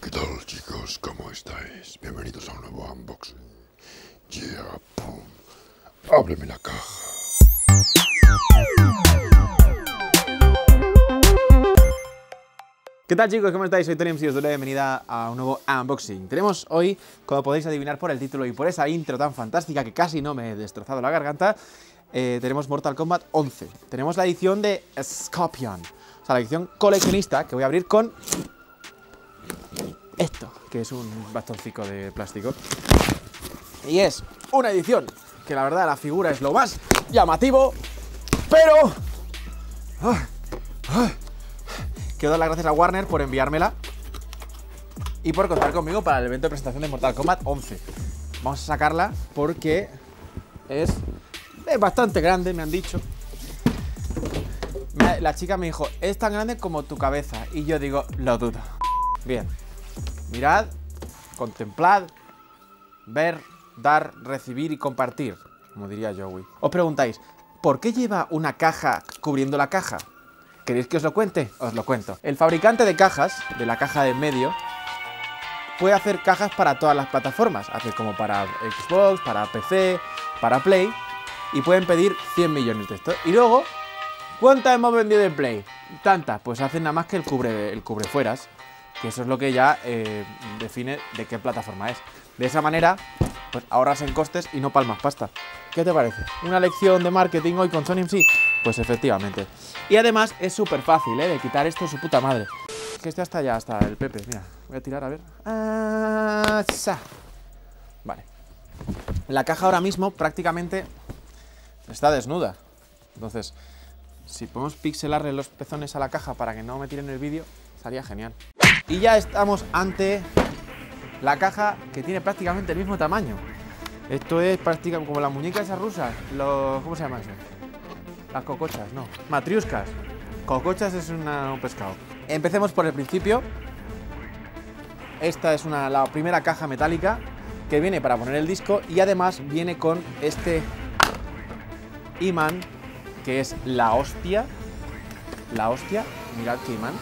¿Qué tal, chicos? ¿Cómo estáis? Bienvenidos a un nuevo unboxing. Yeah, pum. Ábreme la caja. ¿Qué tal, chicos? ¿Cómo estáis? Soy Tony MC y os doy la bienvenida a un nuevo unboxing. Tenemos hoy, como podéis adivinar por el título y por esa intro tan fantástica que casi no me he destrozado la garganta, tenemos Mortal Kombat 11. Tenemos la edición de Scorpion, o sea, la edición coleccionista que voy a abrir con esto, que es un bastoncito de plástico. Y es una edición que la verdad la figura es lo más llamativo, pero quiero dar las gracias a Warner por enviármela y por contar conmigo para el evento de presentación de Mortal Kombat 11. Vamos a sacarla porque es bastante grande, me han dicho. La chica me dijo, es tan grande como tu cabeza. Y yo digo, lo dudo. Bien, mirad, contemplad, ver, dar, recibir y compartir, como diría Joey. Os preguntáis, ¿por qué lleva una caja cubriendo la caja? ¿Queréis que os lo cuente? Os lo cuento. El fabricante de cajas, de la caja de en medio, puede hacer cajas para todas las plataformas. Hace como para Xbox, para PC, para Play. Y pueden pedir 100 millones de estos. Y luego, ¿cuántas hemos vendido en Play? Tantas. Pues hacen nada más que el cubrefueras. Que eso es lo que ya define de qué plataforma es. De esa manera, pues ahorras en costes y no palmas pasta. ¿Qué te parece? ¿Una lección de marketing hoy con Sony MC? Pues efectivamente. Y además es súper fácil, de quitar esto de su puta madre. Que este hasta ya, hasta el Pepe. Mira, voy a tirar, a ver. Vale. La caja ahora mismo prácticamente está desnuda. Entonces, si podemos pixelarle los pezones a la caja para que no me tiren el vídeo, estaría genial. Y ya estamos ante la caja que tiene prácticamente el mismo tamaño. Esto es prácticamente como las muñecas esas rusas. ¿Cómo se llama eso? Las cocochas, no. Matriuscas. Cocochas es un pescado. Empecemos por el principio. Esta es la primera caja metálica que viene para poner el disco y además viene con este imán que es la hostia. La hostia. Mirad qué imán.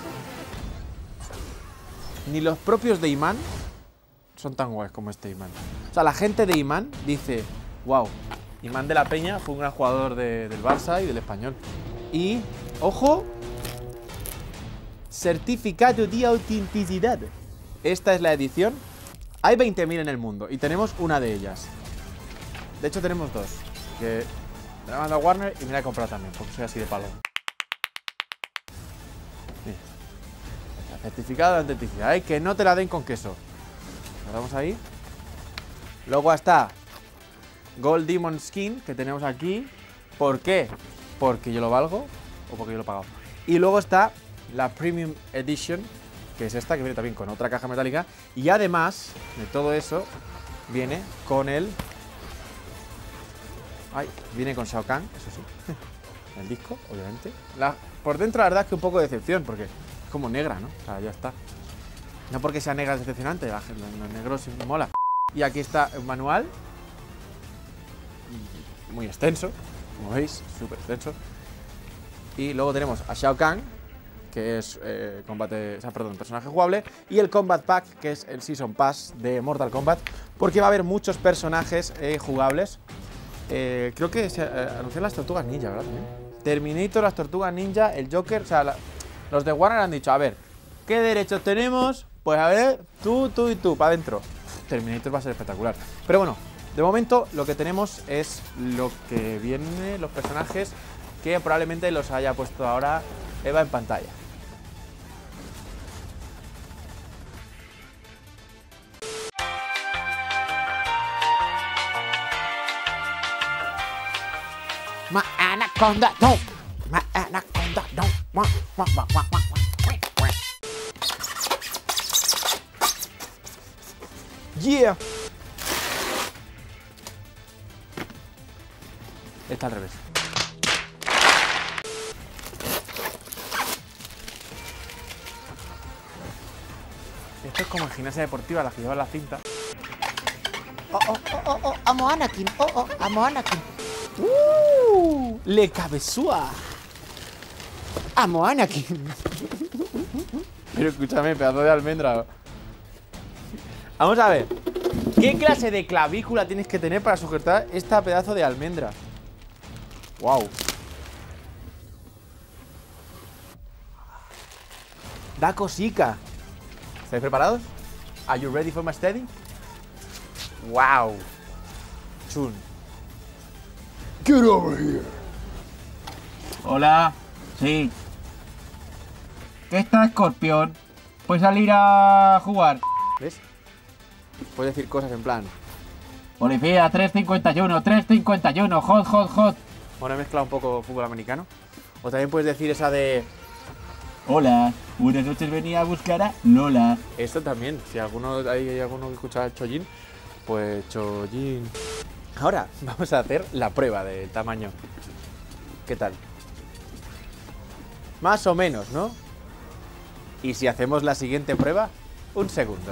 Ni los propios de imán son tan guays como este imán. O sea, la gente de imán dice, wow, Imán de la Peña fue un gran jugador del Barça y del Español. Y, ojo, certificado de autenticidad. Esta es la edición. Hay 20.000 en el mundo y tenemos una de ellas. De hecho, tenemos dos. Que me la manda Warner y me la he comprado también, porque soy así de palo. Certificado de autenticidad, que no te la den con queso. Guardamos ahí. Luego está Gold Demon Skin, que tenemos aquí. ¿Por qué? Porque yo lo valgo o porque yo lo he pagado. Y luego está la Premium Edition, que es esta, que viene también con otra caja metálica. Y además de todo eso, viene con el... viene con Shao Kahn, eso sí. El disco, obviamente. Por dentro la verdad es que un poco de decepción, porque es como negra, ¿no? O sea, ya está. No porque sea negra es decepcionante, lo negro sí me mola. Y aquí está el manual. Muy extenso, como veis, súper extenso. Y luego tenemos a Shao Kahn, que es personaje jugable. Y el Combat Pack, que es el Season Pass de Mortal Kombat. Porque va a haber muchos personajes jugables. Creo que se anuncian las Tortugas Ninja, ¿verdad? Terminator, las Tortugas Ninja, el Joker. O sea, los de Warner han dicho, a ver, ¿qué derechos tenemos? Pues a ver, tú y tú, para adentro. Terminator va a ser espectacular. Pero bueno, de momento lo que tenemos es lo que viene, los personajes que probablemente los haya puesto ahora Eva en pantalla. My anaconda, no. My anaconda, no. Yeah. Está al revés. Esto es como en gimnasia deportiva, las que llevan la cinta. Amo Anakin. Amo Anakin. Le cabezúa. Amo Anakin. Pero escúchame, pedazo de almendra. Vamos a ver. ¿Qué clase de clavícula tienes que tener para sujetar esta pedazo de almendra? Wow. Da cosica. ¿Estáis preparados? Are you ready for my steady? Wow. Chun. Get over here. Hola, sí. ¿Qué está, Escorpión? ¿Puedes salir a jugar? ¿Ves? Puedes decir cosas en plan. Policía, 351, 351, hot, hot, hot. Ahora he mezclado un poco fútbol americano. O también puedes decir esa de. Hola, buenas noches, venía a buscar a Lola. Esto también. Si hay alguno que escucha el Chojin, pues Chojin. Ahora vamos a hacer la prueba de tamaño. ¿Qué tal? Más o menos, ¿no? Y si hacemos la siguiente prueba, un segundo.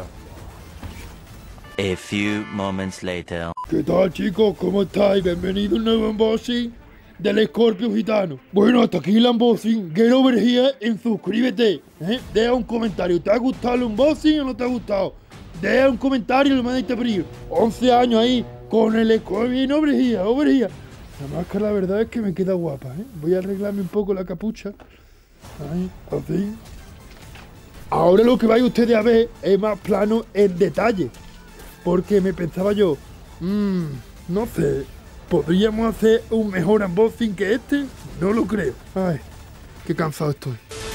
A few moments later. ¿Qué tal, chicos? ¿Cómo estáis? Bienvenido a un nuevo unboxing del Escorpio Gitano. Bueno, hasta aquí el unboxing. Get over here y suscríbete. Deja un comentario. ¿Te ha gustado el unboxing o no te ha gustado? Deja un comentario y lo mandaste a pedir. 11 años ahí con el Escorpio. Over here, over here. La máscara, la verdad es que me queda guapa, ¿eh? Voy a arreglarme un poco la capucha. Ahí, así. Ahora lo que vais ustedes a ver es más plano en detalle. Porque me pensaba yo, no sé, ¿podríamos hacer un mejor unboxing que este? No lo creo. Ay, qué cansado estoy.